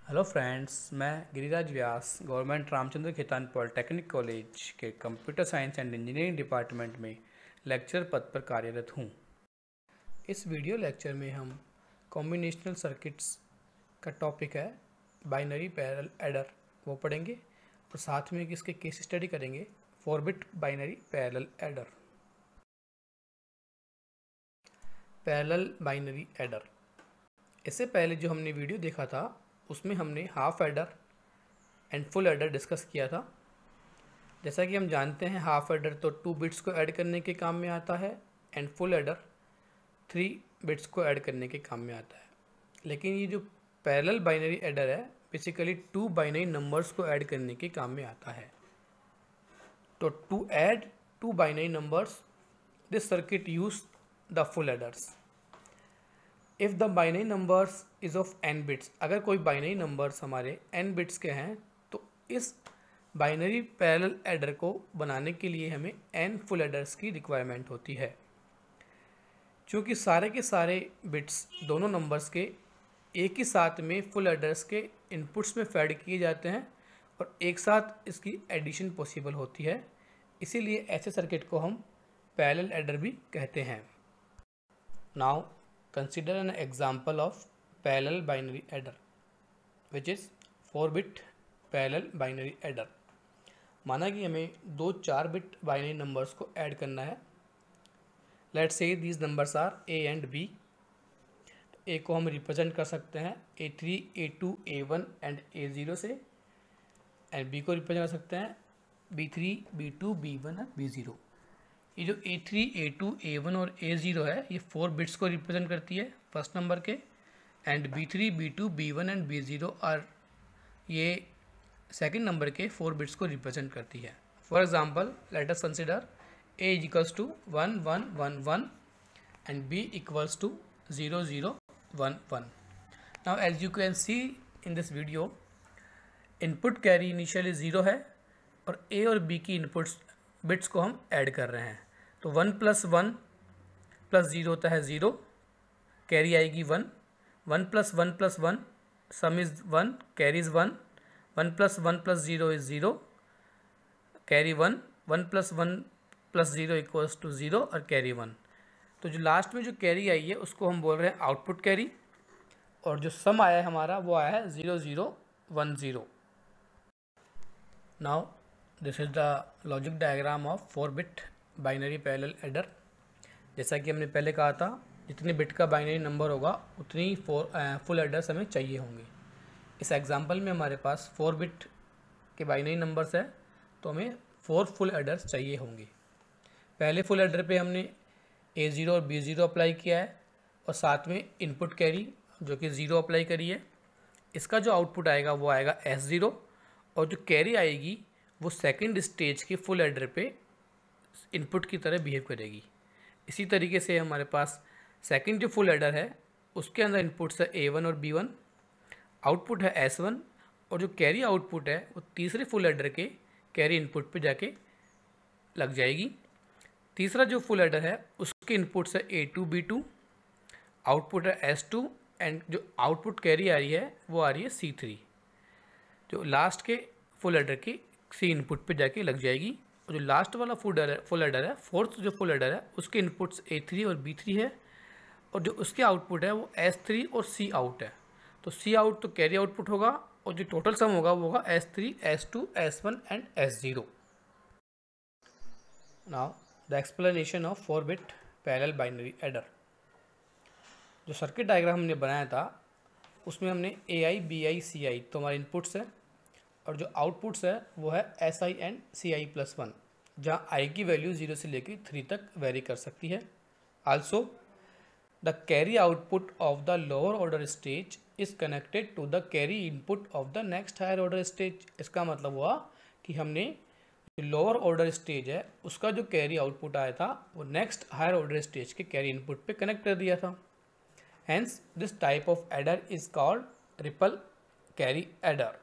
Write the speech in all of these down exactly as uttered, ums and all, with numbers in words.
Hello friends, मैं Giriraj Vyas government Ramchandra Khetan polytechnic college के computer science and engineering department में lecture पद पर कार्यरत हूँ। इस वीडियो लेक्चर में हम कॉम्बिनेशनल सर्किट्स का टॉपिक है बाइनरी पैरेलल एडर वो पढ़ेंगे और साथ में इसके केस स्टडी करेंगे four bit binary parallel adder. Parallel binary adder, इससे पहले जो हमने वीडियो देखा था उसमें हमने half adder and full adder discuss किया था। जैसा कि हम जानते हैं हाफ एडर तो टू बिट्स को ऐड करने के काम में आता है and full adder three bits को ऐड करने के काम में आता है। लेकिन ये जो पैरेलल बाइनरी एडर है बेसिकली टू बाइनरी नंबर्स को ऐड करने के काम में आता है। तो to add two binary numbers this circuit use the full adders. If the binary numbers is of n bits, अगर कोई बाइनरी नंबर्स हमारे एन बिट्स के हैं तो इस बाइनरी पैरेलल एडर को बनाने के लिए हमें एन फुल एडर्स की रिक्वायरमेंट होती है। क्योंकि सारे के सारे बिट्स दोनों नंबर्स के एक ही साथ में फुल एडर्स के इनपुट्स में फैड किए जाते हैं और एक साथ इसकी एडिशन पॉसिबल होती है, इसीलिए ऐसे सर्किट को हम पैरेलल एडर भी कहते हैं। Now consider an example of parallel binary adder which is four bit parallel binary adder। माना कि हमें दो चार बिट बाइनरी नंबर्स को ऐड करना है। Let's say these numbers are a and b। a को हम रिप्रेजेंट कर सकते हैं A three, A two, A one and A zero से, एंड b को रिप्रेजेंट कर सकते हैं B three, B two, B one और बी ज़ीरो। ये जो A three, A two, A one और ए ज़ीरो है ये फोर बिट्स को रिप्रेजेंट करती है फर्स्ट नंबर के, and B three, B two, B one and B zero और ये सेकंड नंबर के फोर बिट्स को रिप्रेजेंट करती है। For example let us consider A is equals to one one one one and B equals to zero zero one one. Now as you can see in this video input carry initially zero है और ए और B की inputs bits को हम add कर रहे हैं। तो one plus one plus zero होता है ज़ीरो, कैरी आएगी one, one plus one plus one sum is one, carry is one, one plus one plus zero is zero, carry one, one plus one plus zero equals to zero और carry one. तो जो last में जो carry आई है उसको हम बोल रहे हैं आउटपुट कैरी, और जो सम आया है हमारा वो आया है zero zero one zero. Now this is the logic diagram of four bit binary parallel adder. जैसा कि हमने पहले कहा था जितने बिट का बाइनरी नंबर होगा उतनी फोर फुल एडर्स हमें चाहिए होंगे। इस एग्जांपल में हमारे पास फोर बिट के बाइनरी नंबर्स है तो हमें फोर फुल एडर्स चाहिए होंगे। पहले फुल एडर पे हमने ए ज़ीरो और बी ज़ीरो अप्लाई किया है और साथ में इनपुट कैरी जो कि ज़ीरो अप्लाई करी है। इसका जो आउटपुट आएगा वो आएगा एस ज़ीरो, और जो कैरी आएगी वो सेकंड स्टेज के फुल एडर पे इनपुट की तरह बिहेव करेगी। इसी तरीके से हमारे पास सेकंड जो फुल एडर है उसके अंदर इनपुट्स है ए वन और बी वन, आउटपुट है एस वन, और जो कैरी आउटपुट है वो तीसरे फुल एडर के कैरी इनपुट पे जाके लग जाएगी। तीसरा जो फुल एडर है उसके इनपुट्स है A two, B two, output है एस टू, एंड जो आउटपुट कैरी आ रही है वो आ रही है सी थ्री, जो लास्ट के फुल एडर की सी इनपुट पे जाके लग जाएगी। और जो लास्ट वाला फुल एडर फुल एडर है फोर्थ जो फुल एडर है उसके इनपुट्स ए थ्री और बी थ्री है, और जो उसके आउटपुट है वो एस थ्री और सी आउट है। तो सी आउट तो कैरी आउटपुट होगा और जो टोटल सम होगा वो होगा S three, S two, S one and S zero. Now the explanation of four bit parallel binary adder. जो सर्किट डायग्राम हमने बनाया था उसमें हमने ए आई, बी आई, सी आई तो हमारे इनपुट्स है, और जो आउटपुट्स है वो है S I and C I plus one, जहाँ आई की वैल्यू जीरो से लेकर थ्री तक वेरी कर सकती है। Also the carry output of the lower order stage is connected to the carry input of the next higher order stage. इसका मतलब हुआ कि हमने जो लोअर ऑर्डर स्टेज है उसका जो कैरी आउटपुट आया था वो नेक्स्ट हायर ऑर्डर स्टेज के कैरी इनपुट पे कनेक्ट कर दिया था। Hence this type of adder is called ripple carry adder.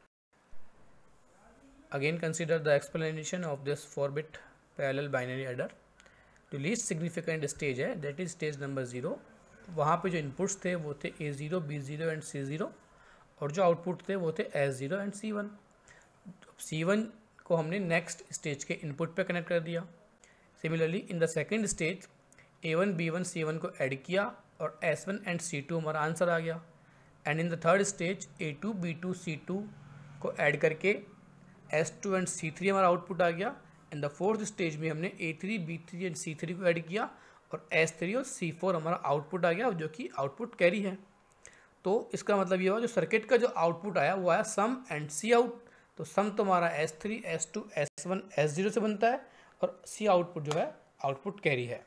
Again consider the explanation of this four bit parallel binary adder। जो least significant stage है that is stage number zero, वहाँ पे जो inputs थे वो थे A zero, B zero and C zero, और जो आउटपुट थे वो थे S zero and C one. C one को हमने नेक्स्ट स्टेज के इनपुट पे कनेक्ट कर दिया। Similarly in the second stage A one B one C one को ऐड किया और S one and C two हमारा आंसर आ गया। And in the third stage A two B two C two को ऐड करके S two and C three हमारा output आ गया। एंड द फोर्थ स्टेज में हमने A three B three and C three को ऐड किया और एस थ्री और सी फोर हमारा आउटपुट आ गया, जो कि आउटपुट कैरी है। तो इसका मतलब ये हुआ जो सर्किट का जो आउटपुट आया वो आया सम एंड सी आउट। तो सम तो हमारा S three S two S one S zero से बनता है और सी आउटपुट जो है आउटपुट कैरी है।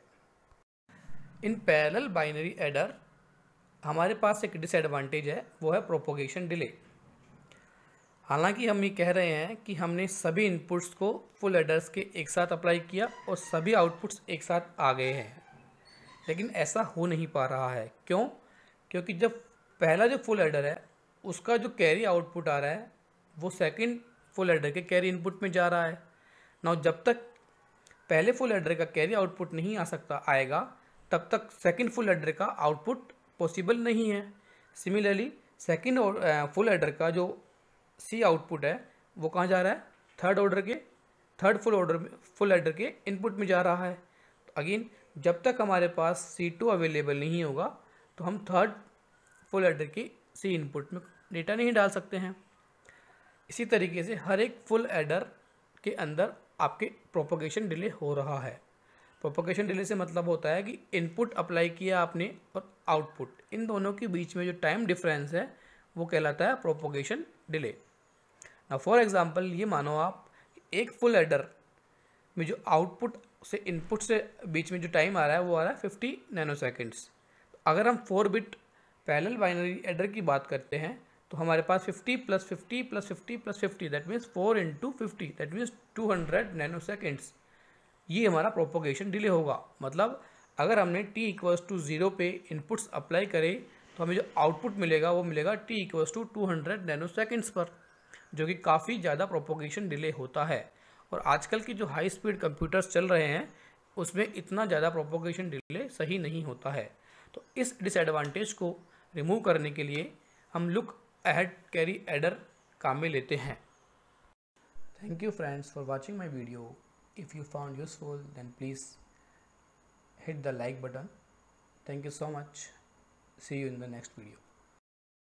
इन पैरेलल बाइनरी एडर हमारे पास एक डिसएडवांटेज है, वो है प्रोपोगेशन डिले। हालांकि हम ये कह रहे हैं कि हमने सभी इनपुट्स को फुल एडर्स के एक साथ अप्लाई किया और सभी आउटपुट्स एक साथ आ गए हैं, लेकिन ऐसा हो नहीं पा रहा है। क्यों? क्योंकि जब पहला जो फुल एडर है उसका जो कैरी आउटपुट आ रहा है वो सेकंड फुल एडर के कैरी इनपुट में जा रहा है। ना जब तक पहले फुल एडर का कैरी आउटपुट नहीं आ सकता आएगा तब तक सेकंड फुल एडर का आउटपुट पॉसिबल नहीं है। सिमिलरली सेकंड फुल एडर का जो सी आउटपुट है वो कहाँ जा रहा है? थर्ड ऑर्डर के थर्ड फुल ऑर्डर में फुल एडर के इनपुट में जा रहा है। तो अगेन जब तक हमारे पास सी टू अवेलेबल नहीं होगा तो हम थर्ड फुल एडर के सी इनपुट में डेटा नहीं डाल सकते हैं। इसी तरीके से हर एक फुल एडर के अंदर आपके प्रोपोगेशन डिले हो रहा है। प्रोपोगेशन डिले से मतलब होता है कि इनपुट अप्लाई किया आपने और आउटपुट, इन दोनों के बीच में जो टाइम डिफरेंस है वो कहलाता है प्रोपोगेशन डिले। ना फॉर एग्जांपल ये मानो आप एक फुल एडर में जो आउटपुट से इनपुट से बीच में जो टाइम आ रहा है वो आ रहा है फिफ्टी नैनो सेकेंड्स। अगर हम four bit parallel binary adder की बात करते हैं तो हमारे पास fifty plus fifty plus fifty plus fifty that means four into fifty that means two hundred nanoseconds, ये हमारा प्रोपोगेशन डिले होगा। मतलब अगर हमने t इक्वल्स टू ज़ीरो पे इनपुट्स अप्लाई करें तो हमें जो आउटपुट मिलेगा वो मिलेगा t equals to two hundred nanoseconds पर, जो कि काफ़ी ज़्यादा प्रोपोगेशन डिले होता है। और आजकल की जो हाई स्पीड कंप्यूटर्स चल रहे हैं उसमें इतना ज़्यादा प्रोपोगेशन डिले सही नहीं होता है। तो इस डिसएडवांटेज को रिमूव करने के लिए हम लुक अहेड कैरी एडर काम में लेते हैं। Thank you friends for watching my video. If you found useful, then please hit the like button. Thank you so much. See you in the next video.